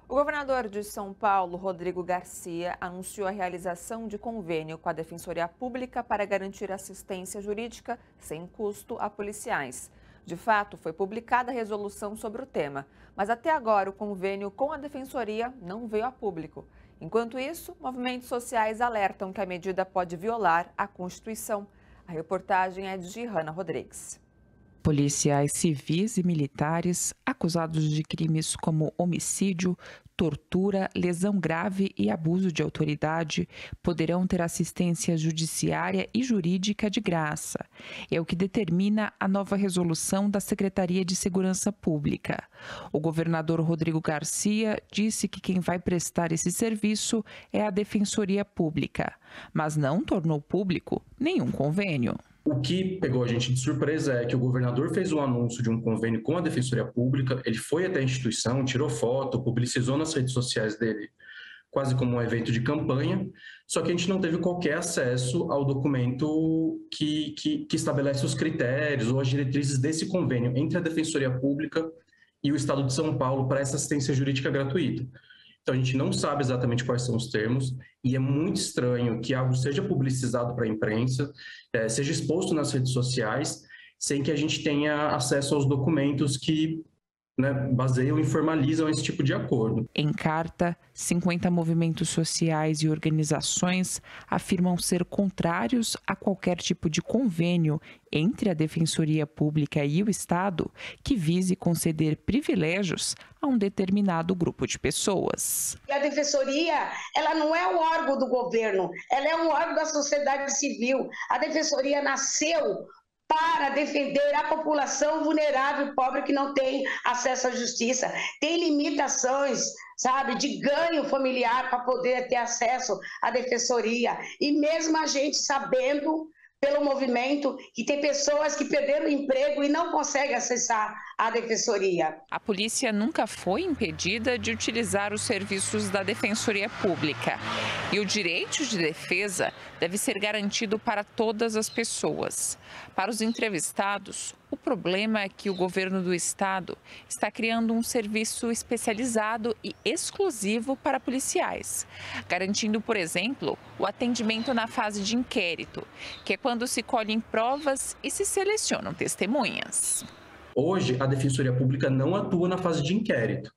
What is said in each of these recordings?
O governador de São Paulo, Rodrigo Garcia, anunciou a realização de convênio com a Defensoria Pública para garantir assistência jurídica sem custo a policiais. De fato, foi publicada a resolução sobre o tema, mas até agora o convênio com a Defensoria não veio a público. Enquanto isso, movimentos sociais alertam que a medida pode violar a Constituição. A reportagem é de Hanna Rodrigues. Policiais civis e militares acusados de crimes como homicídio, tortura, lesão grave e abuso de autoridade poderão ter assistência judiciária e jurídica de graça. É o que determina a nova resolução da Secretaria de Segurança Pública. O governador Rodrigo Garcia disse que quem vai prestar esse serviço é a Defensoria Pública, mas não tornou público nenhum convênio. O que pegou a gente de surpresa é que o governador fez um anúncio de um convênio com a Defensoria Pública, ele foi até a instituição, tirou foto, publicizou nas redes sociais dele, quase como um evento de campanha, só que a gente não teve qualquer acesso ao documento que estabelece os critérios ou as diretrizes desse convênio entre a Defensoria Pública e o Estado de São Paulo para essa assistência jurídica gratuita. Então, a gente não sabe exatamente quais são os termos e é muito estranho que algo seja publicizado para a imprensa, seja exposto nas redes sociais, sem que a gente tenha acesso aos documentos que baseiam e formalizam esse tipo de acordo. Em carta, 50 movimentos sociais e organizações afirmam ser contrários a qualquer tipo de convênio entre a Defensoria Pública e o Estado que vise conceder privilégios a um determinado grupo de pessoas. A Defensoria, ela não é um órgão do governo, ela é um órgão da sociedade civil. A Defensoria nasceu para defender a população vulnerável e pobre que não tem acesso à justiça. Tem limitações, sabe, de ganho familiar para poder ter acesso à defensoria. E mesmo a gente sabendo, pelo movimento, que tem pessoas que perderam o emprego e não conseguem acessar a defensoria. A polícia nunca foi impedida de utilizar os serviços da Defensoria Pública. E o direito de defesa deve ser garantido para todas as pessoas. Para os entrevistados, o problema é que o governo do estado está criando um serviço especializado e exclusivo para policiais, garantindo, por exemplo, o atendimento na fase de inquérito, que é quando se colhem provas e se selecionam testemunhas. Hoje, a Defensoria Pública não atua na fase de inquérito,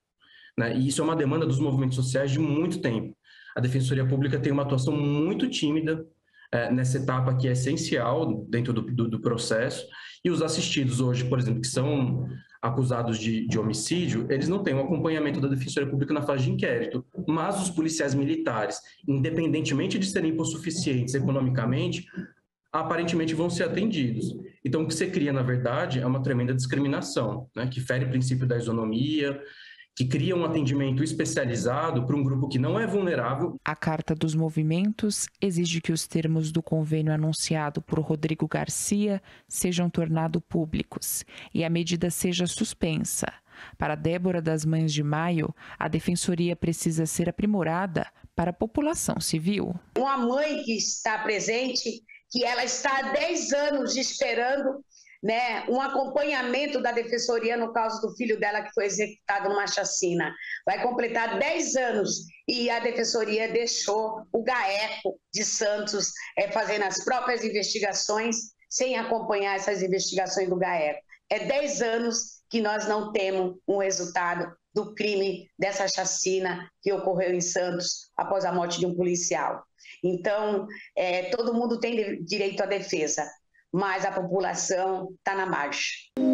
e isso é uma demanda dos movimentos sociais de muito tempo. A Defensoria Pública tem uma atuação muito tímida nessa etapa que é essencial dentro do processo, e os assistidos hoje, por exemplo, que são acusados de homicídio, eles não têm o acompanhamento da Defensoria Pública na fase de inquérito, mas os policiais militares, independentemente de serem hipossuficientes economicamente, aparentemente vão ser atendidos. Então, o que você cria, na verdade, é uma tremenda discriminação, que fere o princípio da isonomia, que cria um atendimento especializado para um grupo que não é vulnerável. A Carta dos Movimentos exige que os termos do convênio anunciado por Rodrigo Garcia sejam tornados públicos e a medida seja suspensa. Para Débora das Mães de Maio, a Defensoria precisa ser aprimorada para a população civil. Uma mãe que está presente, que ela está há 10 anos esperando um acompanhamento da Defensoria no caso do filho dela que foi executado numa chacina. Vai completar 10 anos e a Defensoria deixou o GAECO de Santos fazendo as próprias investigações sem acompanhar essas investigações do GAECO. É 10 anos que nós não temos um resultado do crime dessa chacina que ocorreu em Santos após a morte de um policial. Então, todo mundo tem direito à defesa, mas a população está na margem.